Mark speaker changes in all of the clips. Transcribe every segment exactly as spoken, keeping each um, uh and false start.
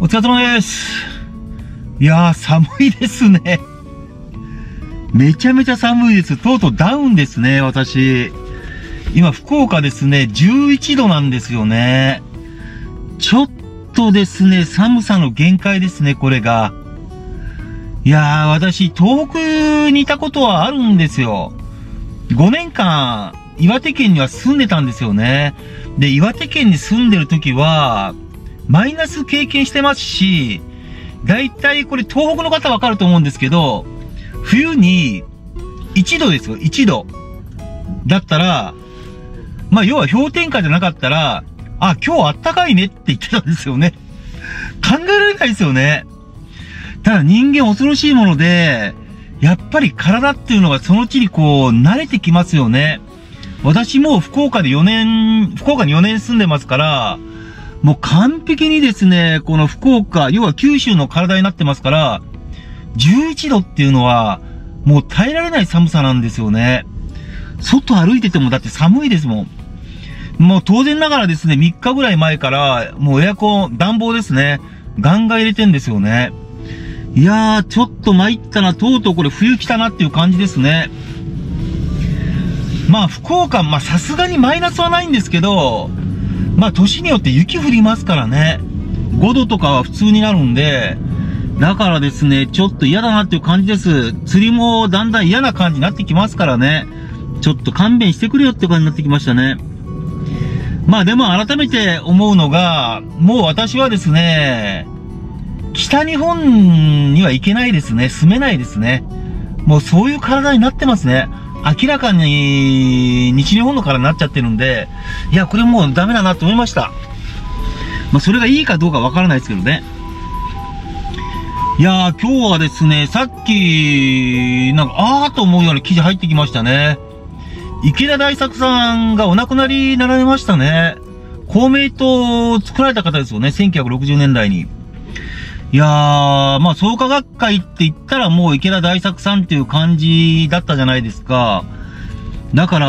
Speaker 1: お疲れ様です。いやー、寒いですね。めちゃめちゃ寒いです。とうとうダウンですね、私。今、福岡ですね、じゅういちどなんですよね。ちょっとですね、寒さの限界ですね、これが。いやー、私、東北にいたことはあるんですよ。ごねんかん、岩手県には住んでたんですよね。で、岩手県に住んでる時は、マイナス経験してますし、だいたいこれ東北の方わかると思うんですけど、冬にいちどですよ、いちど。だったら、まあ要は氷点下じゃなかったら、あ、今日あったかいねって言ってたんですよね。考えられないですよね。ただ人間恐ろしいもので、やっぱり体っていうのがそのうちにこう慣れてきますよね。私も福岡でよねん、福岡によねん住んでますから、もう完璧にですね、この福岡、要は九州の体になってますから、じゅういちどっていうのは、もう耐えられない寒さなんですよね。外歩いててもだって寒いですもん。もう当然ながらですね、みっかぐらい前から、もうエアコン、暖房ですね、ガンガン入れてんですよね。いやー、ちょっと参ったな、とうとうこれ冬来たなっていう感じですね。まあ福岡、まあさすがにマイナスはないんですけど、まあ年によって雪降りますからね。ごどとかは普通になるんで、だからですね、ちょっと嫌だなっていう感じです。釣りもだんだん嫌な感じになってきますからね。ちょっと勘弁してくれよって感じになってきましたね。まあでも改めて思うのが、もう私はですね、北日本には行けないですね。住めないですね。もうそういう体になってますね。明らかに西日本の体になっちゃってるんで、いや、これもうダメだなと思いました。まあそれがいいかどうかわからないですけどね。いやー、今日はですね、さっき、なんか、あーと思うような記事入ってきましたね。池田大作さんがお亡くなりになられましたね。公明党を作られた方ですよね、せんきゅうひゃくろくじゅうねんだいに。いやー、まあ、創価学会って言ったらもう池田大作さんっていう感じだったじゃないですか。だから、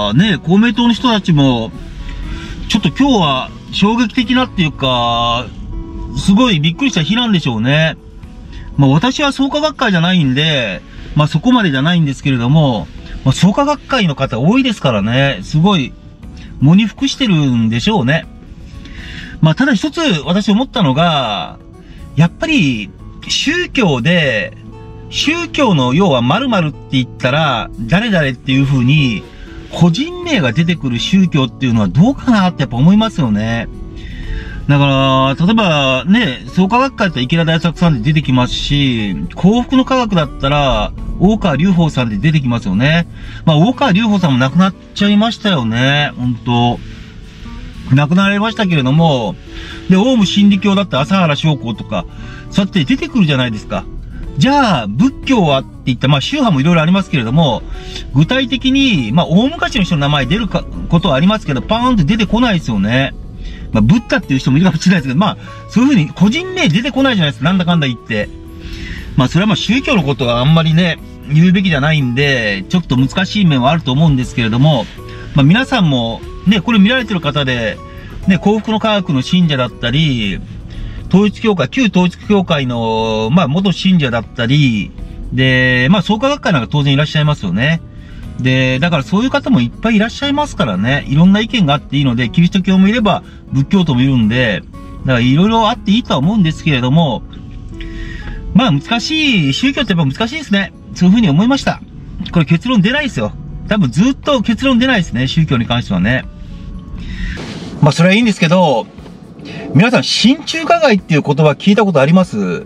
Speaker 1: ね、公明党の人たちも、ちょっと今日は衝撃的なっていうか、すごいびっくりした日なんでしょうね。まあ、私は創価学会じゃないんで、まあ、そこまでじゃないんですけれども、まあ、創価学会の方多いですからね、すごい、喪に服してるんでしょうね。まあ、ただ一つ私思ったのが、やっぱり、宗教で、宗教の要は〇〇って言ったら、誰々っていう風に、個人名が出てくる宗教っていうのはどうかなってやっぱ思いますよね。だから、例えばね、創価学会だったら池田大作さんで出てきますし、幸福の科学だったら、大川隆法さんで出てきますよね。まあ、大川隆法さんも亡くなっちゃいましたよね、ほんと。亡くなられましたけれども、で、オウム真理教だって朝原将校とか、そうやって出てくるじゃないですか。じゃあ、仏教はって言った、まあ、宗派もいろいろありますけれども、具体的に、まあ、大昔の人の名前出るかことはありますけど、パーンって出てこないですよね。まあ、ブッダっていう人もいるかもしれないですけど、まあ、そういうふうに個人名出てこないじゃないですか。なんだかんだ言って。まあ、それはまあ、宗教のことはあんまりね、言うべきじゃないんで、ちょっと難しい面はあると思うんですけれども、まあ、皆さんも、ね、これ見られてる方で、ね、幸福の科学の信者だったり、統一教会、旧統一教会の、まあ、元信者だったり、で、まあ、創価学会なんか当然いらっしゃいますよね。で、だからそういう方もいっぱいいらっしゃいますからね。いろんな意見があっていいので、キリスト教もいれば、仏教徒もいるんで、だからいろいろあっていいとは思うんですけれども、まあ難しい、宗教ってやっぱ難しいですね。そういうふうに思いました。これ結論出ないですよ。多分ずっと結論出ないですね、宗教に関してはね。まあそれはいいんですけど、皆さん、親中華街っていう言葉聞いたことあります？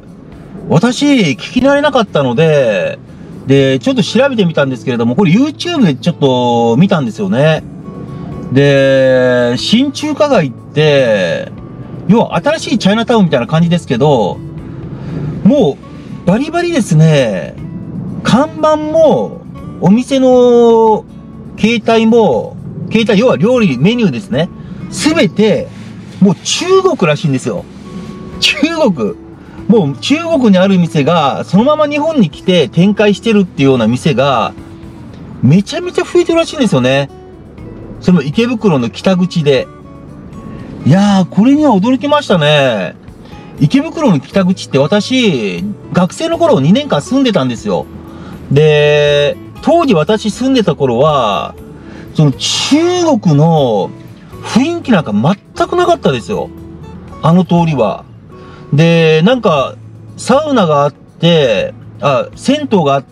Speaker 1: 私、聞き慣れなかったので、で、ちょっと調べてみたんですけれども、これ YouTube でちょっと見たんですよね。で、新中華街って、要は新しいチャイナタウンみたいな感じですけど、もうバリバリですね、看板も、お店の携帯も、携帯、要は料理、メニューですね。すべて、もう中国らしいんですよ。中国。もう中国にある店が、そのまま日本に来て展開してるっていうような店が、めちゃめちゃ増えてるらしいんですよね。それも池袋の北口で。いやー、これには驚きましたね。 池袋の北口って私、学生の頃にねんかん住んでたんですよ。で、当時私住んでた頃は、その中国の雰囲気なんか全くなかったですよ。あの通りは。で、なんか、サウナがあって、あ、銭湯があって、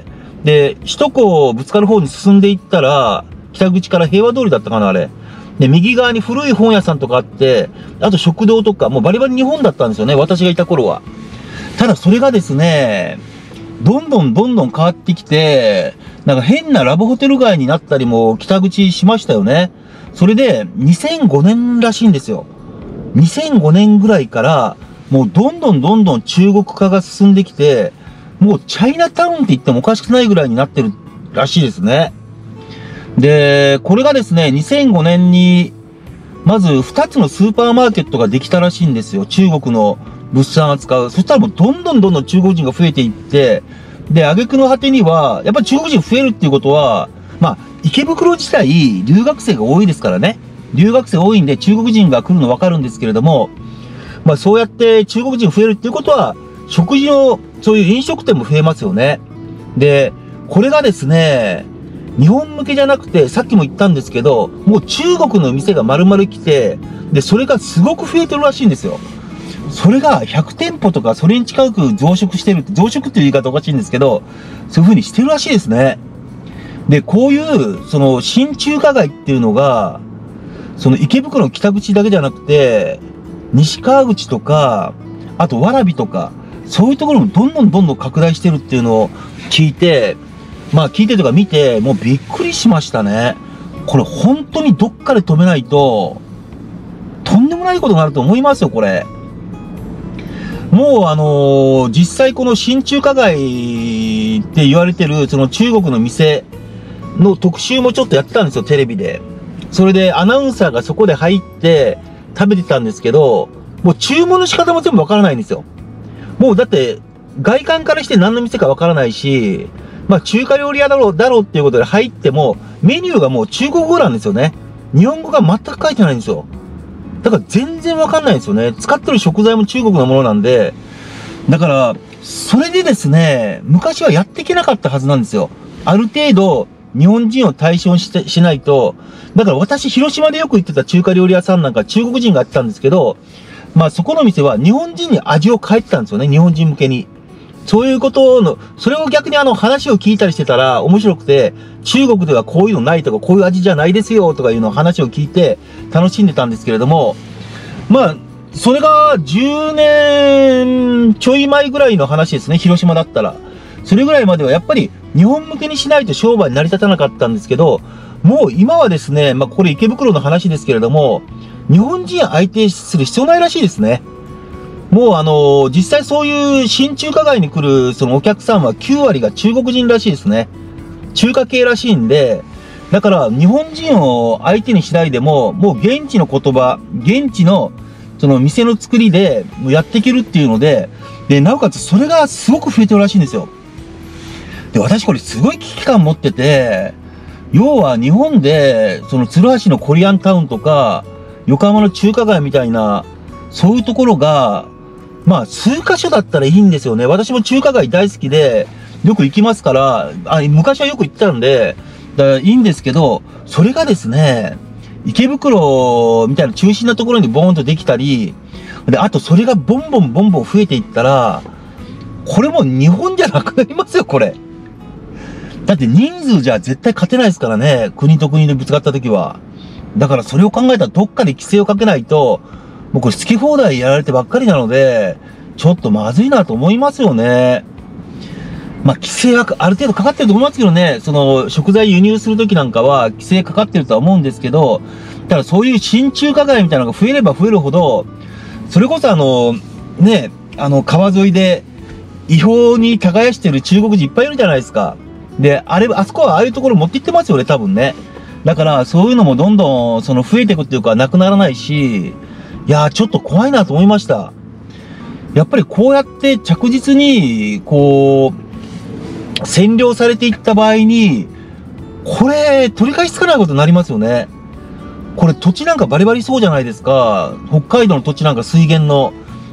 Speaker 1: で、首都高ぶつかる方に進んでいったら、北口から平和通りだったかな、あれ。で、右側に古い本屋さんとかあって、あと食堂とか、もうバリバリ日本だったんですよね、私がいた頃は。ただそれがですね、どんどんどんどん変わってきて、なんか変なラブホテル街になったりも北口しましたよね。それで、にせんごねんらしいんですよ。にせんごねんぐらいから、もうどんどんどんどん中国化が進んできて、もうチャイナタウンって言ってもおかしくないぐらいになってるらしいですね。で、これがですね、にせんごねんに、まずふたつのスーパーマーケットができたらしいんですよ。中国の物産扱う。そしたらもうどんどんどんどん中国人が増えていって、で、挙句の果てには、やっぱり中国人増えるっていうことは、まあ、池袋自体、留学生が多いですからね。留学生多いんで中国人が来るの分かるんですけれども、まあそうやって中国人増えるっていうことは、食事の、そういう飲食店も増えますよね。で、これがですね、日本向けじゃなくて、さっきも言ったんですけど、もう中国の店が丸々来て、で、それがすごく増えてるらしいんですよ。それがひゃくてんぽとか、それに近く増殖してるって、増殖っていう言い方おかしいんですけど、そういう風にしてるらしいですね。で、こういう、その、新中華街っていうのが、その池袋の北口だけじゃなくて、西川口とか、あと蕨とか、そういうところもどんどんどんどん拡大してるっていうのを聞いて、まあ聞いてとか見て、もうびっくりしましたね。これ本当にどっかで止めないと、とんでもないことになると思いますよ、これ。もうあのー、実際この新中華街って言われてる、その中国の店の特集もちょっとやってたんですよ、テレビで。それでアナウンサーがそこで入って食べてたんですけど、もう注文の仕方も全部わからないんですよ。もうだって、外観からして何の店かわからないし、まあ中華料理屋だろう、だろうっていうことで入っても、メニューがもう中国語なんですよね。日本語が全く書いてないんですよ。だから全然わかんないんですよね。使ってる食材も中国のものなんで。だから、それでですね、昔はやっていけなかったはずなんですよ。ある程度、日本人を対象にして、しないと。だから私、広島でよく行ってた中華料理屋さんなんか中国人がやってたんですけど、まあそこの店は日本人に味を変えてたんですよね。日本人向けに。そういうことの、それを逆にあの話を聞いたりしてたら面白くて、中国ではこういうのないとか、こういう味じゃないですよとかいうのを話を聞いて楽しんでたんですけれども、まあ、それがじゅうねんちょい前ぐらいの話ですね、広島だったら。それぐらいまではやっぱり日本向けにしないと商売に成り立たなかったんですけど、もう今はですね、まあこれ池袋の話ですけれども、日本人相手する必要ないらしいですね。もうあのー、実際そういう新中華街に来るそのお客さんはきゅうわりが中国人らしいですね。中華系らしいんで、だから日本人を相手にしないでも、もう現地の言葉、現地のその店の作りでやっていけるっていうので、で、なおかつそれがすごく増えてるらしいんですよ。で、私これすごい危機感持ってて、要は日本で、その鶴橋のコリアンタウンとか、横浜の中華街みたいな、そういうところが、まあ、数箇所だったらいいんですよね。私も中華街大好きで、よく行きますから、あ、昔はよく行ってたんで、だからいいんですけど、それがですね、池袋みたいな中心なところにボーンとできたり、で、あとそれがボンボンボンボン増えていったら、これもう日本じゃなくなりますよ、これ。だって人数じゃ絶対勝てないですからね、国と国でぶつかった時は。だからそれを考えたらどっかで規制をかけないと、もうこれ好き放題やられてばっかりなので、ちょっとまずいなと思いますよね。まあ、規制はある程度かかってると思いますけどね、その食材輸入するときなんかは規制かかってるとは思うんですけど、ただそういう新中華街みたいなのが増えれば増えるほど、それこそあの、ね、あの川沿いで違法に耕してる中国人いっぱいいるじゃないですか。で、あれ、あそこはああいうところ持って行ってますよね、多分ね。だからそういうのもどんどんその増えていくっていうかなくならないし、いやーちょっと怖いなと思いました。やっぱりこうやって着実に、こう、占領されていった場合に、これ、取り返しつかないことになりますよね。これ土地なんかバリバリそうじゃないですか。北海道の土地なんか水源の。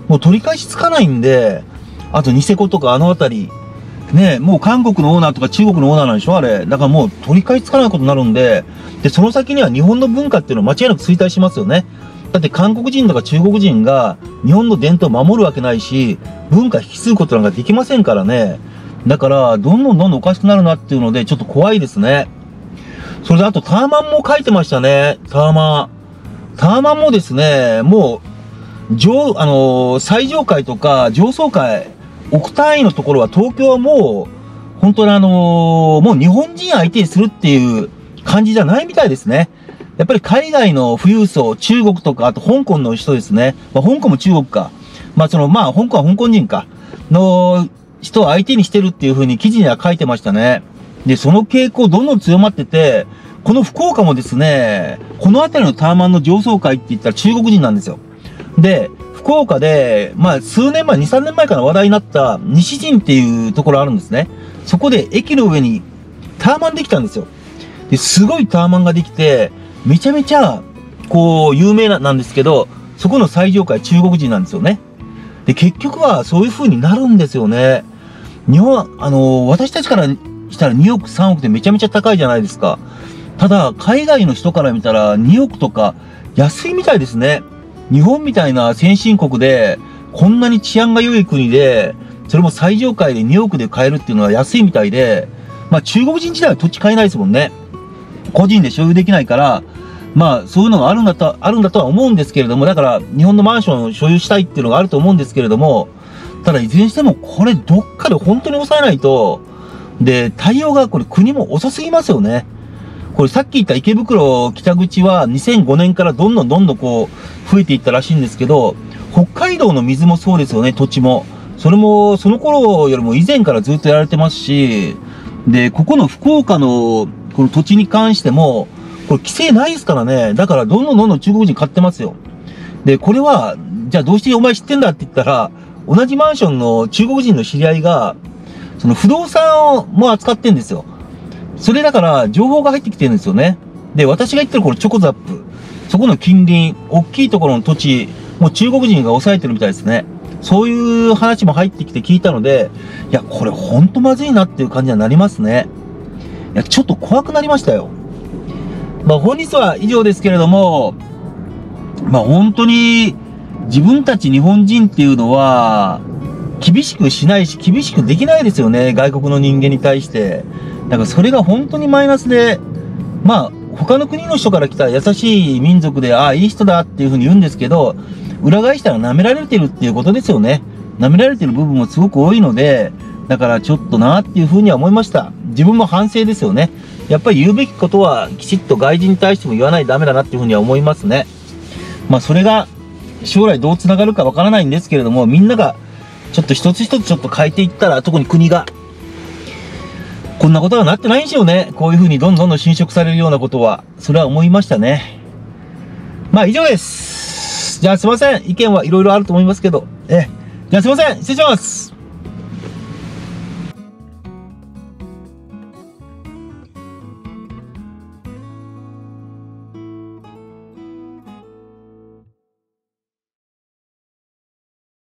Speaker 1: もう取り返しつかないんで、あとニセコとかあのあたり、ね、もう韓国のオーナーとか中国のオーナーなんでしょあれ。だからもう取り返しつかないことになるんで、で、その先には日本の文化っていうのは間違いなく衰退しますよね。だって韓国人とか中国人が日本の伝統を守るわけないし、文化引き継ぐことなんかできませんからね。だから、どんどんどんどんおかしくなるなっていうので、ちょっと怖いですね。それであとタワマンも書いてましたね。タワマン。タワマンもですね、もう、上、あのー、最上階とか上層階、億単位のところは東京はもう、本当にあのー、もう日本人相手にするっていう感じじゃないみたいですね。やっぱり海外の富裕層、中国とか、あと香港の人ですね。まあ、香港も中国か。まあその、まあ香港は香港人か。の人を相手にしてるっていう風に記事には書いてましたね。で、その傾向どんどん強まってて、この福岡もですね、この辺りのタワマンの上層階って言ったら中国人なんですよ。で、福岡で、まあ数年前、に、さんねんまえから話題になった西陣っていうところあるんですね。そこで駅の上にタワマンできたんですよ。で、すごいタワマンができて、めちゃめちゃ、こう、有名な、なんですけど、そこの最上階中国人なんですよね。で、結局はそういう風になるんですよね。日本、あの、私たちからしたらにおく、さんおくってめちゃめちゃ高いじゃないですか。ただ、海外の人から見たらにおくとか安いみたいですね。日本みたいな先進国で、こんなに治安が良い国で、それも最上階でにおくで買えるっていうのは安いみたいで、まあ中国人自体は土地買えないですもんね。個人で所有できないから、まあそういうのがあるんだと、あるんだとは思うんですけれども、だから日本のマンションを所有したいっていうのがあると思うんですけれども、ただいずれにしてもこれどっかで本当に抑えないと、で、対応がこれ国も遅すぎますよね。これさっき言った池袋北口はにせんごねんからどんどんどんどんこう増えていったらしいんですけど、北海道の水もそうですよね、土地も。それもその頃よりも以前からずっとやられてますし、で、ここの福岡のこの土地に関しても、これ規制ないですからね。だからどんどんどんどん中国人買ってますよ。で、これは、じゃあどうしてお前知ってんだって言ったら、同じマンションの中国人の知り合いが、その不動産をも扱ってんですよ。それだから情報が入ってきてるんですよね。で、私が言ってるこのチョコザップ、そこの近隣、大きいところの土地、もう中国人が抑えてるみたいですね。そういう話も入ってきて聞いたので、いや、これほんとまずいなっていう感じにはなりますね。いや、ちょっと怖くなりましたよ。まあ本日は以上ですけれども、まあ本当に自分たち日本人っていうのは、厳しくしないし、厳しくできないですよね。外国の人間に対して。だからそれが本当にマイナスで、まあ他の国の人から来た優しい民族で、ああ、いい人だっていうふうに言うんですけど、裏返したら舐められてるっていうことですよね。舐められてる部分もすごく多いので、だからちょっとなっていうふうには思いました。自分も反省ですよね。やっぱり言うべきことはきちっと外人に対しても言わないとダメだなっていうふうには思いますね。まあそれが将来どう繋がるかわからないんですけれども、みんながちょっと一つ一つちょっと変えていったら、特に国が、こんなことはなってないんでしょうね。こういうふうにどんどんどん侵食されるようなことは、それは思いましたね。まあ以上です。じゃあすいません。意見はいろいろあると思いますけど、え、じゃあすいません。失礼します。